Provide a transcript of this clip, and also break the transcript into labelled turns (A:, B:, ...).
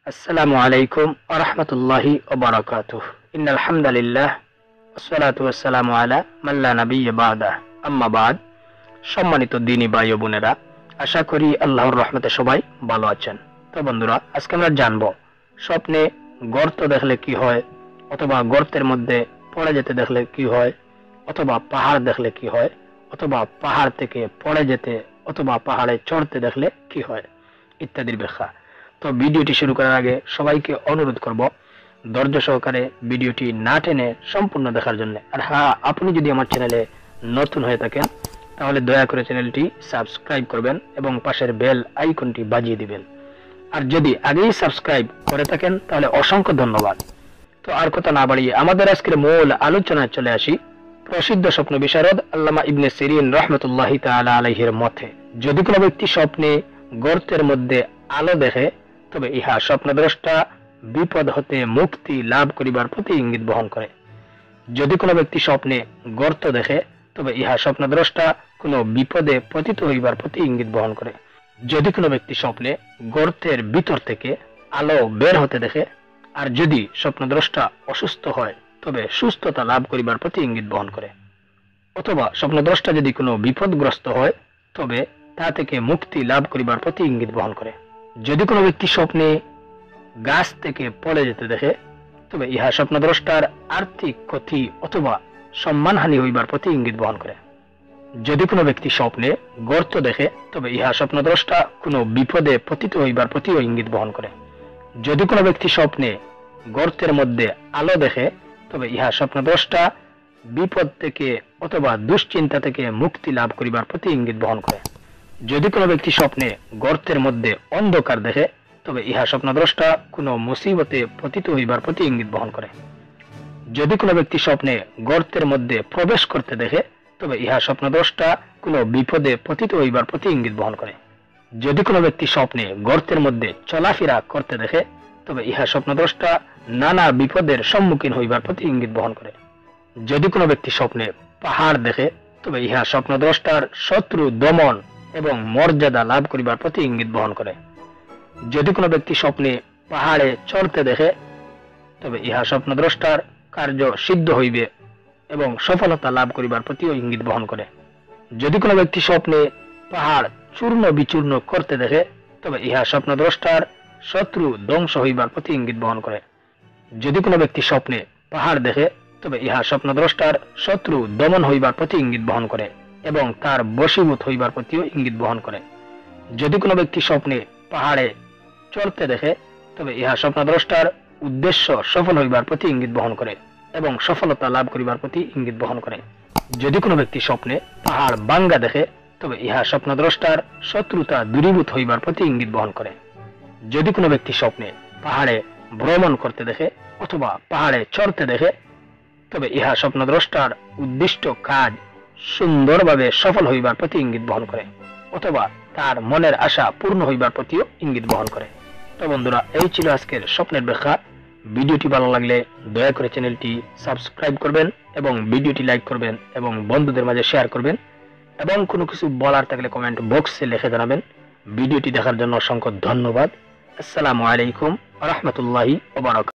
A: আসসালামু আলাইকুম ওয়া রাহমাতুল্লাহি ওয়া বারাকাতুহু। ইন্নাল হামদালিল্লাহ ওয়াসসালাতু ওয়াসসালামু আলা মান লা নাবিয়্যা বা'দা, আম্মা বা'দ। সম্মানিত দ্বীনী ভাই ও বোনেরা, আশা করি আল্লাহর রহমতে সবাই ভালো আছেন। তো বন্ধুরা, আজকে আমরা জানবো স্বপ্নে গর্ত দেখলে কি হয়, অথবা গর্তের মধ্যে পড়ে যেতে দেখলে কি হয়, অথবা পাহাড় দেখলে কি হয়, অথবা পাহাড় থেকে পড়ে যেতে অথবা পাহাড়ে চড়তে দেখলে কি হয়, ইত্যাদির ব্যাখ্যা। তো ভিডিওটি শুরু করার আগে সবাইকে অনুরোধ করব ধৈর্য সহকারে ভিডিওটি না টেনে সম্পূর্ণ দেখার জন্য। আর হ্যাঁ, আপনি যদি আমার চ্যানেলে নতুন হয়ে থাকেন তাহলে দয়া করে চ্যানেলটি সাবস্ক্রাইব করবেন এবং পাশের বেল আইকনটি বাজিয়ে দিবেন। আর যদি আগেই সাবস্ক্রাইব করে থাকেন তাহলে অসংখ্য ধন্যবাদ। তো আর কথা না বাড়িয়ে আমাদের আজকের মূল আলোচনায় চলে আসি। প্রসিদ্ধ স্বপ্ন বিশারদ আল্লামা ইবনে সিরিন রাহমাতুল্লাহি তাআলা আলাইহির মতে, যদি কোনো ব্যক্তি স্বপ্নে গর্তের মধ্যে আলো দেখে তবে ইহা স্বপ্নদ্রষ্টা বিপদ হতে মুক্তি লাভ করিবার প্রতি ইঙ্গিত বহন করে। যদি কোনো ব্যক্তি স্বপ্নে গর্ত দেখে তবে ইহা স্বপ্নদ্রষ্টা কোনো বিপদে পতিত হইবার প্রতি ইঙ্গিত বহন করে। যদি কোনো ব্যক্তি স্বপ্নে গর্তের ভিতর থেকে আলো বের হতে দেখে, আর যদি স্বপ্নদ্রষ্টা অসুস্থ হয় তবে সুস্থতা লাভ করিবার প্রতি ইঙ্গিত বহন করে। অথবা স্বপ্নদ্রষ্টা যদি কোনো বিপদগ্রস্ত হয় তবে তা থেকে মুক্তি লাভ করিবার প্রতি ইঙ্গিত বহন করে। যদি কোনো ব্যক্তি স্বপ্নে গাছ থেকে পড়ে যেতে দেখে তবে ইহা স্বপ্নদ্রষ্টার আর্থিক ক্ষতি অথবা সম্মানহানি হইবার প্রতি ইঙ্গিত বহন করে। যদি কোনো ব্যক্তি স্বপ্নে গর্ত দেখে তবে ইহা স্বপ্নদ্রষ্টা কোনো বিপদে পতিত হইবার প্রতি ইঙ্গিত বহন করে। যদি কোনো ব্যক্তি স্বপ্নে গর্তের মধ্যে আলো দেখে তবে ইহা স্বপ্নদ্রষ্টা বিপদ থেকে অথবা দুশ্চিন্তা থেকে মুক্তি লাভ করিবার প্রতি ইঙ্গিত বহন করে। যদি কোনো ব্যক্তি স্বপ্নে গর্তের মধ্যে অন্ধকার দেখে তবে ইহা স্বপ্নদ্রষ্টা কোনো মুসিবতে পতিত হইবার প্রতি ইঙ্গিত বহন করে। যদি কোনো ব্যক্তি স্বপ্নে গর্তের মধ্যে প্রবেশ করতে দেখে তবে ইহা স্বপ্নদ্রষ্টা কোনো বিপদে পতিত হইবার প্রতি ইঙ্গিত বহন করে। যদি কোনো ব্যক্তি স্বপ্নে গর্তের মধ্যে চলাফেরা করতে দেখে তবে ইহা স্বপ্নদ্রষ্টা নানা বিপদের সম্মুখীন হইবার প্রতি ইঙ্গিত বহন করে। যদি কোনো ব্যক্তি স্বপ্নে পাহাড় দেখে তবে ইহা স্বপ্নদ্রষ্টার শত্রু দমন এবং মর্যাদা লাভ করিবার প্রতি ইঙ্গিত বহন করে। যদি কোনো ব্যক্তি স্বপ্নে পাহাড়ে চড়তে দেখে তবে ইহা স্বপ্নদ্রষ্টার কার্য সিদ্ধ হইবে এবং সফলতা লাভ করিবার প্রতিও ইঙ্গিত বহন করে। যদি কোনো ব্যক্তি স্বপ্নে পাহাড় চূর্ণ বিচূর্ণ করতে দেখে তবে ইহা স্বপ্নদ্রষ্টার শত্রু ধ্বংস হইবার প্রতি ইঙ্গিত বহন করে। যদি কোনো ব্যক্তি স্বপ্নে পাহাড় দেখে তবে ইহা স্বপ্নদ্রষ্টার শত্রু দমন হইবার প্রতি ইঙ্গিত বহন করে এবং তার বশীভূত হইবার প্রতিও ইঙ্গিত বহন করে। যদি কোনো ব্যক্তি স্বপ্নে পাহাড়ে চড়তে দেখে তবে ইহা স্বপ্নদ্রষ্টার উদ্দেশ্য সফল হইবার প্রতি ইঙ্গিত বহন করে এবং সফলতা লাভ করিবার প্রতি ইঙ্গিত বহন করে। যদি কোনো ব্যক্তি স্বপ্নে পাহাড় ভাঙ্গা দেখে তবে ইহা স্বপ্নদ্রষ্টার শত্রুতা দূরীভূত হইবার প্রতি ইঙ্গিত বহন করে। যদি কোনো ব্যক্তি স্বপ্নে পাহাড়ে ভ্রমণ করতে দেখে অথবা পাহাড়ে চড়তে দেখে তবে ইহা স্বপ্নদ্রষ্টার উদ্দিষ্ট কাজ সুন্দরভাবে সফল হইবার প্রতি ইঙ্গিত বহন করে অথবা তার মনের আশা পূর্ণ হইবার প্রতিও ইঙ্গিত বহন করে। তো বন্ধুরা, এই ছিল আজকের স্বপ্নের ব্যাখ্যা। ভিডিওটি ভালো লাগলে দয়া করে চ্যানেলটি সাবস্ক্রাইব করবেন এবং ভিডিওটি লাইক করবেন এবং বন্ধুদের মাঝে শেয়ার করবেন এবং কোনো কিছু বলার থাকলে কমেন্ট বক্সে লিখে জানাবেন। ভিডিওটি দেখার জন্য অসংখ্য ধন্যবাদ। আসসালামু আলাইকুম ওয়া রাহমাতুল্লাহি ওয়া বারাকাতুহু।